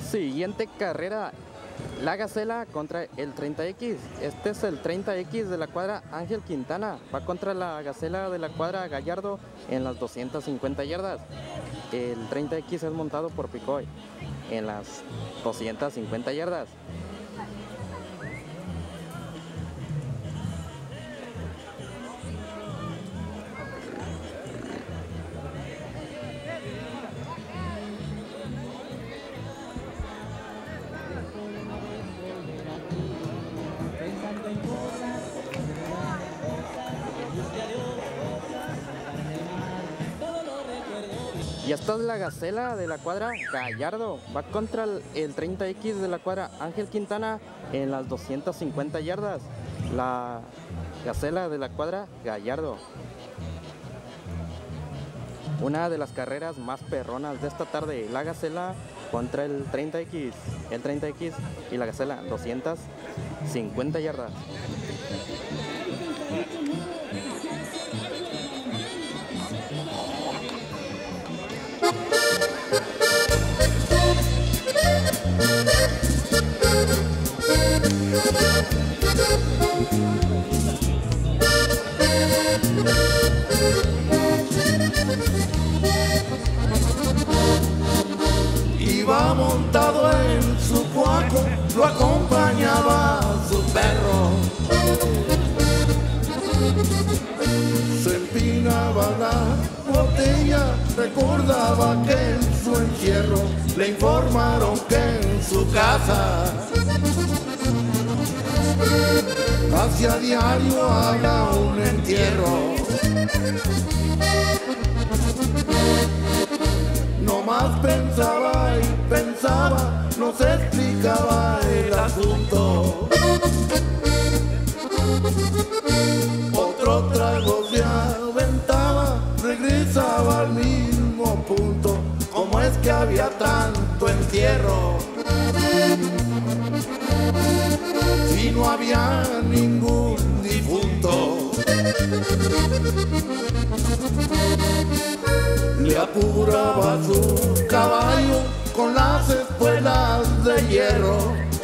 Siguiente carrera, la Gacela contra el 30X. Este es el 30X de la cuadra Ángel Quintana. Va contra la Gacela de la cuadra Gallardo en las 250 yardas. El 30X es montado por Picoy en las 250 yardas. Y esta es la Gacela de la cuadra Gallardo. Va contra el 30X de la cuadra Ángel Quintana en las 250 yardas. La Gacela de la cuadra Gallardo. Una de las carreras más perronas de esta tarde. La Gacela contra el 30X. El 30X y la Gacela 250 yardas. Iba montado en su cuaco, lo acompañaba su perro. Se empinaba la botella, recordaba que en su encierro le informaron que en su casa casi a diario había un entierro. No más pensaba y pensaba, no se explicaba el asunto. Otro trago se aventaba, regresaba al mismo punto. ¿Cómo es que había tanto entierro? Si no había ningún difunto. Le apuraba su caballo con las espuelas de hierro.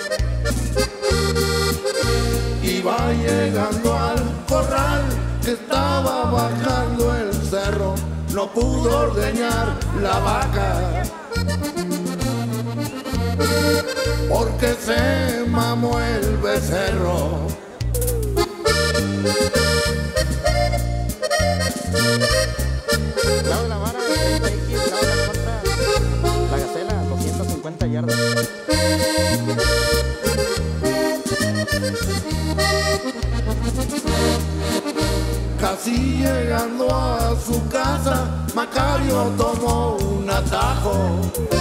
Iba llegando al corral que estaba bajando el cerro. No pudo ordeñar la vaca porque se mamó el becerro. Lado de la vara, el 30X, lado de la contra la Gacela, 250 yardas. Casi llegando a su casa, Macario tomó un atajo.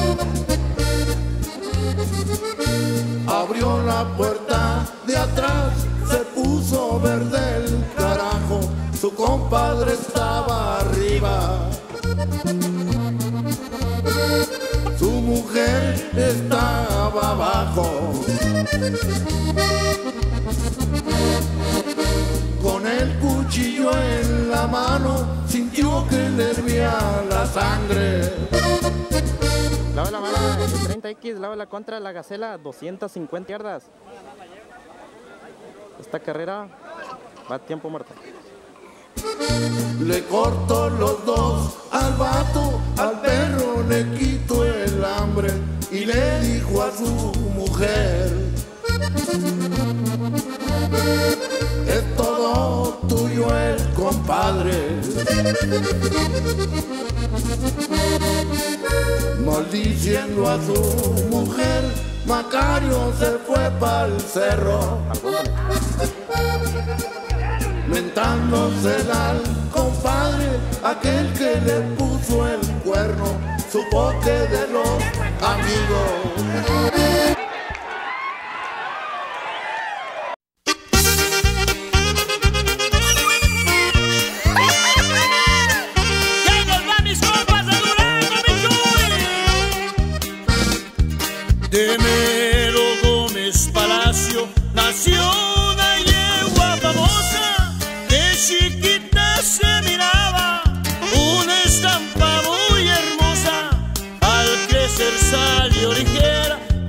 Abrió la puerta de atrás, se puso verde el carajo. Su compadre estaba arriba, su mujer estaba abajo. Con el cuchillo en la mano, sintió que le hervía la sangre. Lado de la vara, el 30X, lado de la contra la Gacela, 250 yardas. Esta carrera va a tiempo muerto. Le cortó los dos al vato, al perro le quitó el hambre y le dijo a su mujer: es todo tuyo el compadre. Maldiciendo a su mujer, Macario se fue pa'l cerro, mentándose al compadre, aquel que le puso el cuerno, supo que de los amigos. De Mero Gómez Palacio nació una yegua famosa, de chiquita se miraba una estampa muy hermosa. Al crecer salió ligera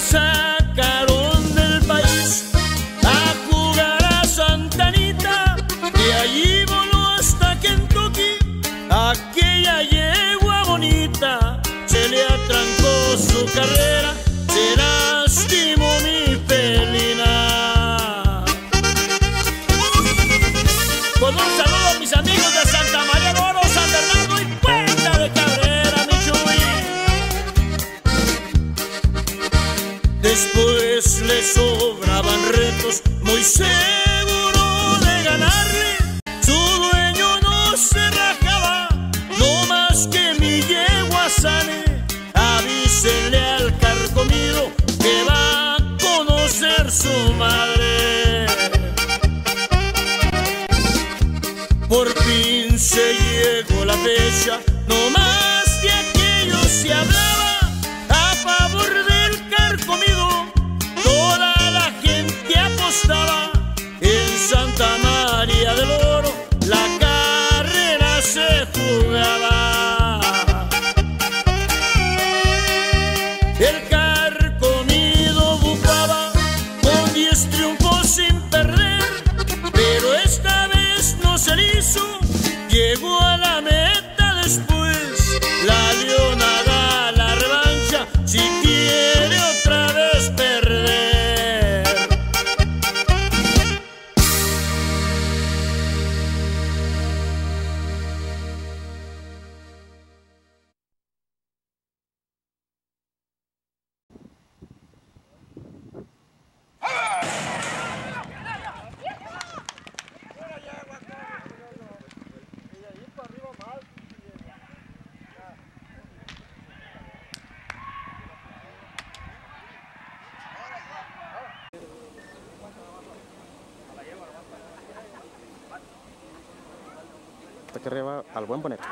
sacaron del país a jugar a Santa Anita, y allí voló hasta Kentucky. Aquella yegua bonita se le atrancó su carrera, se lastimó mi felina. Con un saludo a mis amigos de Santa María de Oro, San Bernardo y Puerta de Cabrera, mi Chuy. Después le sobraban retos, muy seguro de ganarle. Su dueño no se rajaba, no más que mi yegua sane. Avísenle al carcomido que va a conocer su madre. Por fin se llegó la fecha, no más de aquello se hablaba. A favor del carcomido toda la gente apostaba. En Santa María del Oro la carrera se jugaba. El carcomido bufaba con 10 triunfos sin perder, pero esta vez no se le hizo, llegó a la meta después. La leona da la revancha si quiere otra vez perder. Esta carrera va al buen bonete.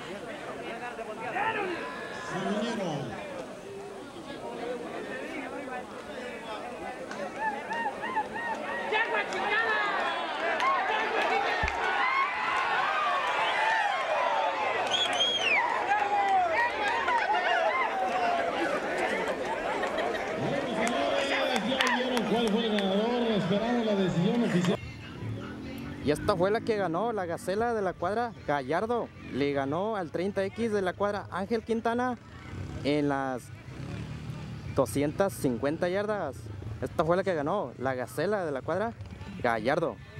¿Cuál fue el ganador? Esperamos la decisión oficial. Y esta fue la que ganó la gacela de la cuadra Gallardo. Le ganó al 30X de la cuadra Ángel Quintana en las 250 yardas. Esta fue la que ganó la gacela de la cuadra Gallardo.